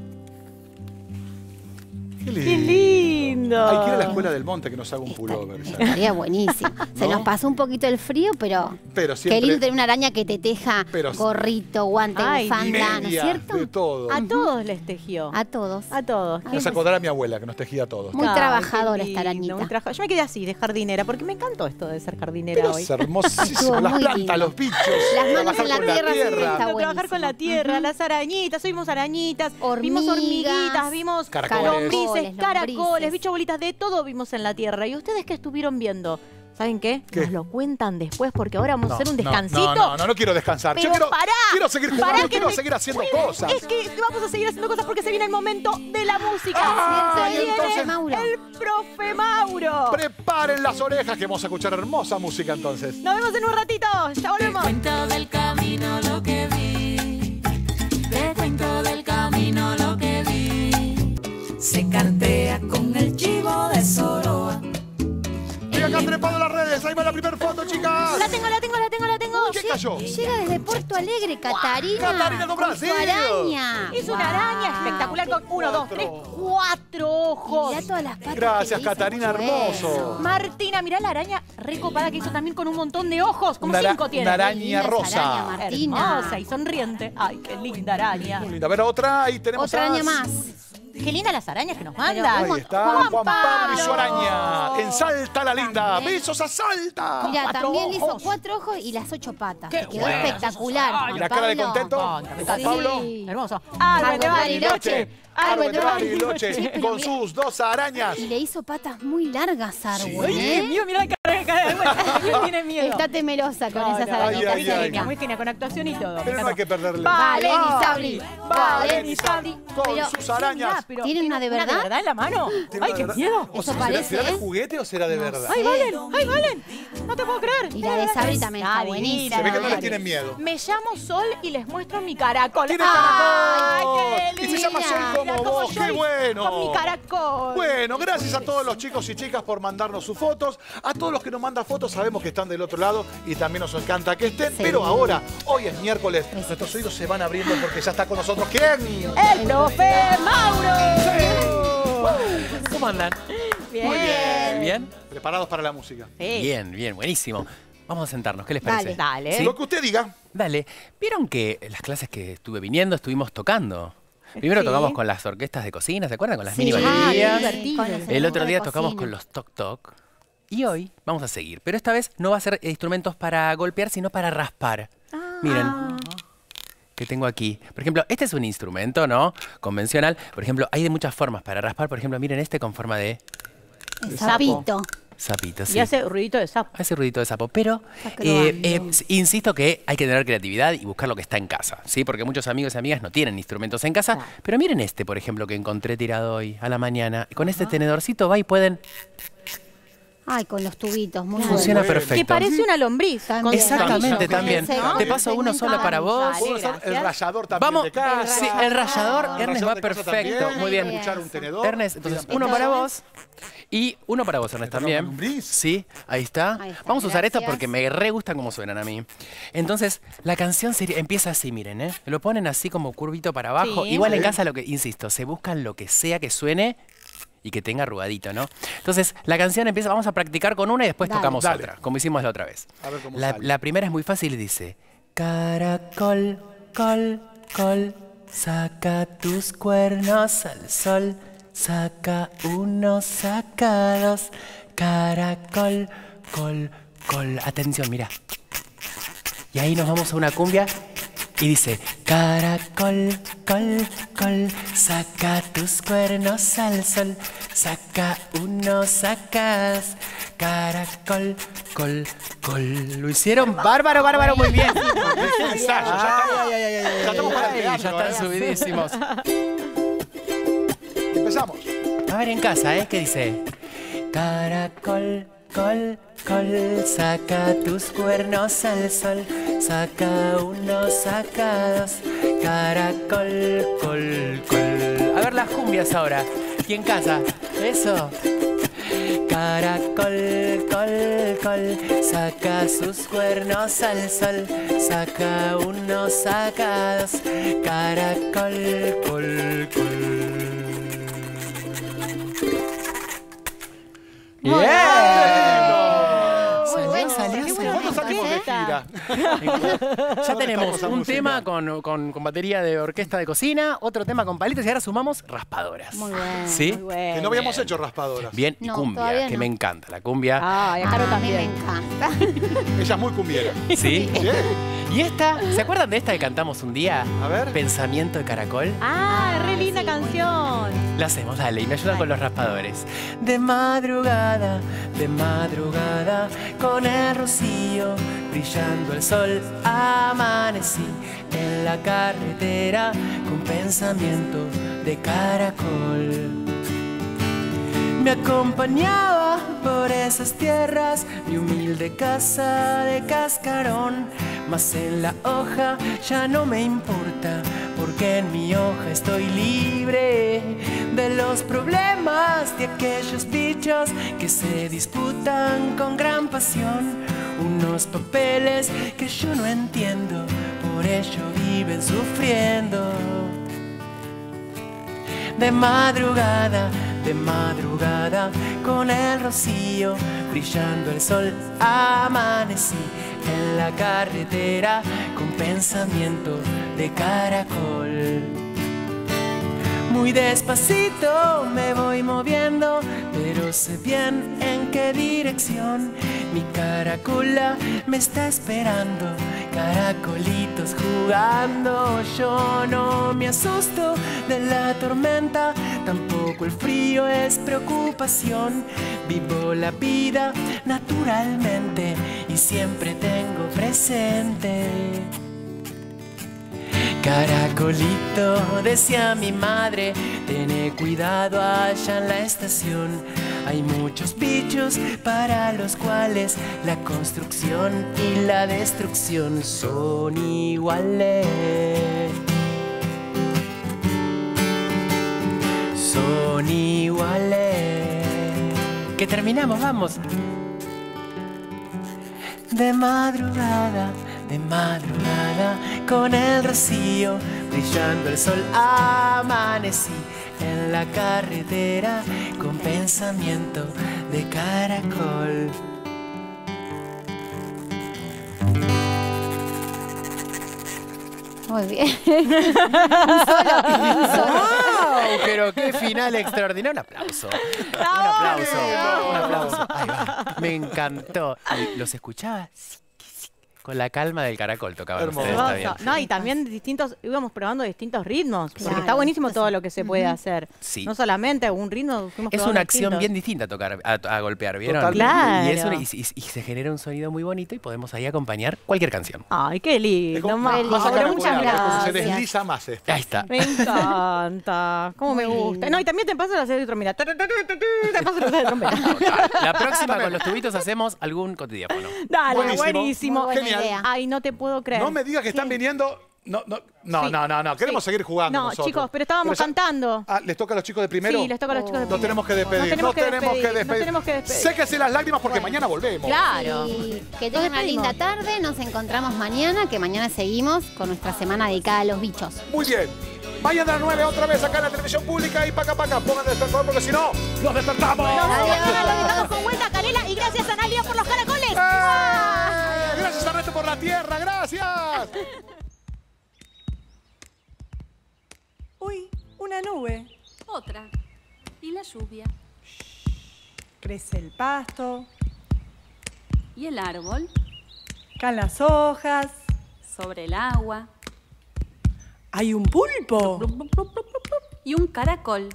Qué ¡Qué lindo. lindo! Hay que ir a la escuela del monte que nos haga un Esta- pullover. ¿sabes? Estaría buenísimo. Se ¿No? nos pasó un poquito el frío, pero Pero qué siempre lindo tener una araña que te teja Pero- gorrito, guante, Ay, bufanda, ¿no es media, cierto? de todo. A todos les tejió. A todos. A todos. Me hace acordar a mi abuela que nos tejía a todos. Muy Ay, trabajadora qué esta lindo, arañita. muy trabaja- Yo me quedé así, de jardinera, porque me encantó esto de ser jardinera Pero hoy. es hermosísimo. Estuvo Las muy plantas, lindo. los bichos. Las manos trabajar en la con tierra siempre tierra. está Trabajar buenísimo. con la tierra, Ujú. las arañitas, vimos arañitas, Hormigas. vimos hormiguitas, vimos Caracoles. lombrices, Lombrices. caracoles, bichos bolitas, de todo vimos en la Tierra. ¿Y ustedes qué estuvieron viendo? ¿Saben qué? ¿Qué? Nos lo cuentan después porque ahora vamos No, a hacer un no, descansito. No, no, no, no quiero descansar. Pero Yo quiero, pará, quiero seguir jugando, pará que quiero te- seguir haciendo cosas. Es que vamos a seguir haciendo cosas porque se viene el momento de la música. Ah, se y viene entonces- Mauro. el profe Mauro. Preparen las orejas que vamos a escuchar hermosa música entonces. Nos vemos en un ratito. Ya volvemos. Cuento del camino lo que vi. Te cuento del camino lo que vi. Se cartea con el chivo de Soroa. Y acá trepado en las redes, ahí va la primera foto, chicas. La tengo, la tengo, la tengo, la tengo. ¿Qué cayó? Llega desde Puerto Alegre, Catarina. Catarina do con Brasil. su araña. Es una Guau. araña espectacular con uno, dos, tres, cuatro ojos. Mirá todas las patas. Gracias, que le hizo, Catarina, mucho hermoso. eso. Martina, mirá la araña recopada que hizo también con un montón de ojos. Como Una ara- cinco tiene. una araña Qué linda esa rosa. araña, Martina. Hermosa y sonriente. Ay, qué linda araña. Muy linda. A ver, otra, ahí tenemos Otra a- araña más. Qué lindas las arañas que nos Pero, mandan. Ahí está Juan, Pablo y su araña. En Salta la linda. También. Besos a Salta. Mira, cuatro también le hizo ojos. cuatro ojos y las ocho patas. Qué Te quedó bueno. espectacular. Ay, Y Juan la cara de Pablo. contento. Juan Juan Pablo. Sí. Hermoso. Árbol de Bariloche. Bariloche. Árbol de Bariloche. Bariloche Sí, pero con mira- sus dos arañas. Y le hizo patas muy largas, Árbol, Ay, ¿eh? qué miedo, mirá la cara de cara. Bueno, ¿quién tiene miedo? Está temerosa con No, esas no, arañas. ay, ay, muy ay. genia, muy genia, con actuación y todo. Pero no hay que perderle. Valen Ah, y Sabri. Valen y Sabri con Pero- sus arañas. Pero ¿Tienen una de verdad? ¿Una de verdad en la mano? ¿Tiene Ay, una qué de verdad? miedo. O Eso sea, parece, ¿será de ¿eh? juguete o será de No verdad? sé. Ay, Valen, ay, Valen. No te puedo creer. Y la de Sabri también está Ah, buenísima. divina, Se ve que no le Valen. tienen miedo. Me llamo Sol y les muestro mi caracol. ¡Tiene ¡Ay, caracol! qué Y se llama Sol linda! como vos. yo ¡Qué bueno! Con mi caracol. Bueno, gracias a todos los chicos y chicas por mandarnos sus fotos. A todos los que nos mandan fotos sabemos que están del otro lado y también nos encanta que estén. Sí. Pero ahora, hoy es miércoles, nuestros oídos se van abriendo porque ya está con nosotros. ¿Quién? El profe Mauro. ¿Cómo andan? Bien. Muy bien. ¿Bien? Preparados para la música. Sí. Bien, bien, buenísimo. Vamos a sentarnos, ¿qué les parece? Dale, dale. ¿Sí? Lo que usted diga. Dale. ¿Vieron que en las clases que estuve viniendo estuvimos tocando? Primero Sí. tocamos con las orquestas de cocina, ¿se acuerdan? Con las Sí. mini Ah, baterías. qué divertido. Con los El otro elementos día de tocamos cocina. con los toc toc. Y hoy vamos a seguir. Pero esta vez no va a ser instrumentos para golpear, sino para raspar. Miren. Que tengo aquí. Por ejemplo, este es un instrumento, ¿no? Convencional. Por ejemplo, hay de muchas formas para raspar. Por ejemplo, miren este con forma de El sapo. sapito. sapito. Sí. Y hace ruidito de sapo. Hace ruidito de sapo, pero Está eh, probando. eh, s- insisto que hay que tener creatividad y buscar lo que está en casa, ¿sí? Porque muchos amigos y amigas no tienen instrumentos en casa, Claro. pero miren este, por ejemplo, que encontré tirado hoy a la mañana. Con este tenedorcito va y pueden... Ay, con los tubitos, muy Funciona bueno. perfecto. Que parece una lombriz. También. con Exactamente, tornillos. también. ¿no? Te paso uno solo para vos. Dale, Puedo usar el gracias. rallador también Vamos, de casa. sí, el rallador, El Ernest, rallador va de casa perfecto. también. Muy bien. Escuchar un tenedor. Ernest, entonces Cuidado. uno para vos y uno para vos, Ernest, ¿Te también. toca una lombriz? Sí, ahí está. Ahí está, Vamos a usar esto gracias. porque me re gustan cómo suenan a mí. Entonces, la canción sería- empieza así, miren, ¿eh? Lo ponen así como curvito para abajo. Sí. Igual en Sí. casa, lo que insisto, se buscan lo que sea que suene y que tenga arrugadito, ¿no? Entonces, la canción empieza, vamos a practicar con una y después Dale. tocamos Dale. otra, como hicimos la otra vez. A ver cómo la, sale. la primera es muy fácil y dice: Caracol, col, col, saca tus cuernos al sol, saca uno, saca dos, caracol, col, col. Atención, mira. Y ahí nos vamos a una cumbia y dice: Caracol, col, col, saca tus cuernos al sol, saca uno, saca dos, caracol, col, col. Lo hicieron bárbaro, bárbaro, muy bien. Qué ensayo, ya estamos, ya estamos para el Ay, ya teatro, están ¿eh? subidísimos. Empezamos. A ver en casa, ¿eh? ¿Qué dice? Caracol, col, col, saca tus cuernos al sol, saca uno, saca dos, caracol, col, col. A ver las cumbias ahora. Y en casa, eso. Caracol, col, col, saca sus cuernos al sol, saca uno, saca dos, caracol, col, col. Muy ¡Bien! Muy Salió, bueno, salió, qué salió. bueno ya salimos de gira. Ya tenemos estamos a un música. tema con, con, con batería de orquesta de cocina, otro tema con palitos y ahora sumamos raspadoras. Muy bueno. ¿Sí? Muy bueno. Que no habíamos hecho raspadoras. Bien, y No, cumbia, todavía que no. me encanta. La cumbia. Ay, a Caro Ah, a mí me también. encanta. Ella es muy cumbiera. ¿Sí? Bien. Y esta, ¿se acuerdan de esta que cantamos un día? A ver. Pensamiento de caracol. Ah, re linda sí, muy canción. La hacemos, dale, y me ayudan con los raspadores. De madrugada, de madrugada, con el rocío, brillando el sol, amanecí en la carretera con pensamiento de caracol. Me acompañaba por esas tierras mi humilde casa de cascarón, mas en la hoja ya no me importa, porque en mi hoja estoy libre de los problemas de aquellos bichos que se disputan con gran pasión. Unos papeles que yo no entiendo, por ello viven sufriendo. De madrugada, de madrugada, con el rocío, brillando el sol, amanecí en la carretera con pensamiento de caracol. Muy despacito me voy moviendo, pero sé bien en qué dirección. Mi caracola me está esperando, caracolitos jugando. Yo no me asusto de la tormenta, tampoco el frío es preocupación. Vivo la vida naturalmente y siempre tengo presente. Caracolito, decía mi madre, tené cuidado allá en la estación. Hay muchos bichos para los cuales la construcción y la destrucción son iguales. Son iguales. Que terminamos, vamos. De madrugada, de madrugada, con el rocío, brillando el sol, amanecí en la carretera con pensamiento de caracol. Muy bien. ¡Wow! Pero qué final extraordinario. Un aplauso. Un aplauso. Un aplauso. Ahí va. Me encantó. Y los escuchaba con la calma del caracol, tocaban Hermoso. ustedes, está bien. Hermoso. No, y también distintos, íbamos probando distintos ritmos, porque Claro. está buenísimo todo lo que se puede hacer. Sí. No solamente un ritmo, fuimos Es probando una acción distintos. bien distinta a tocar, a, a golpear, ¿vieron? Totalmente. Claro. Y, es una- y- y- y se genera un sonido muy bonito y podemos ahí acompañar cualquier canción. Ay, qué Es lindo. como ma- Qué más lindo. acá muchas se gracias. desliza más esto. Ahí está. Me encanta. ¿Cómo me Muy gusta? lindo. No, y también te paso la serie de trompeta. Te paso la serie de trompeta. La próxima con los tubitos hacemos algún cotidiano. Dale, Buenísimo. buenísimo. Muy buena Genial. idea. Ay, no te puedo creer. No me digas que están ¿Qué? viniendo. No, no, no, Sí. no, no, no. Queremos Sí. seguir jugando No, nosotros. chicos, pero estábamos ya- cantando. Ah, ¿les toca a los chicos de primero? Sí, les toca a los chicos de Nos primero. tenemos que despedir. Nos tenemos Nos que tenemos que despedir, despedir. nos tenemos que despedir. Séquese las lágrimas porque mañana volvemos. Claro. Y que tengan una despedimos. linda tarde. Nos encontramos mañana, que mañana seguimos con nuestra semana dedicada a los bichos. Muy bien. Vayan a las nueve otra vez acá en la televisión pública y paca paca. Pongan despertador porque si no, los despertamos. Nos vamos, Adiós. estamos con vuelta, Canela, y gracias a Analia por los caracoles. ¡Eh! Gracias Ernesto por la tierra. Gracias. Uy, una nube. Otra. Y la lluvia. Crece el pasto, Y el árbol. caen las hojas. Sobre el agua. Hay un pulpo. Y un caracol.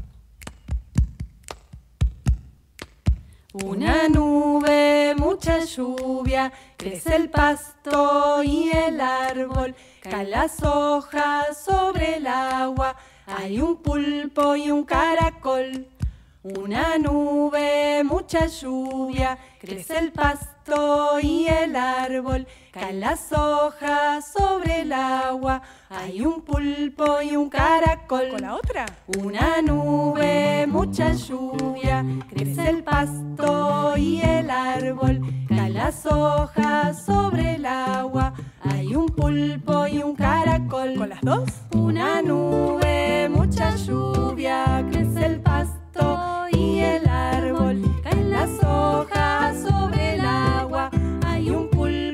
Una nube, mucha lluvia, crece el pasto y el árbol, caen las hojas sobre el agua, hay un pulpo y un caracol. Una nube, mucha lluvia, crece el pasto y el árbol, caen las hojas sobre el agua, hay un pulpo y un caracol. ¿Con la otra? Una nube, mucha lluvia, crece el pasto y el árbol, caen las hojas sobre el agua, hay un pulpo y un caracol. ¿Con las dos? Una nube, mucha lluvia, crece el pasto y el árbol, caen las hojas sobre el agua, hay un pulpo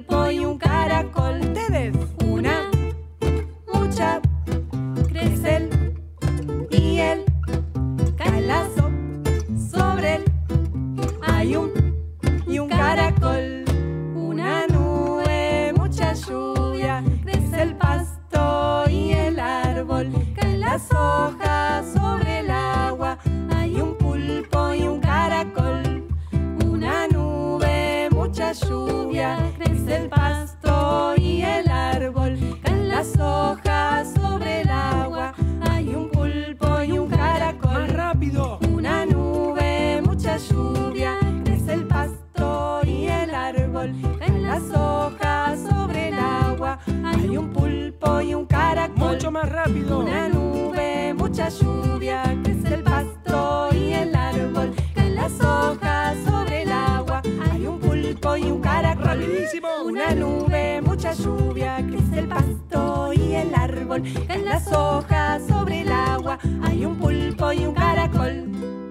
lluvia, crece el pasto y el árbol, caen las hojas sobre el agua, hay un pulpo y un caracol. ¡Más rápido! Una nube, mucha lluvia, crece el pasto y el árbol, caen las hojas sobre el agua, hay un pulpo y un caracol. ¡Mucho más rápido! Una nube, mucha lluvia, crece el pasto y el árbol, caen las hojas sobre el agua, hay un pulpo y un caracol. ¡Rapidísimo! Una nube, mucha lluvia, crece el pasto y el árbol, caen las hojas sobre el agua, hay un pulpo y un caracol.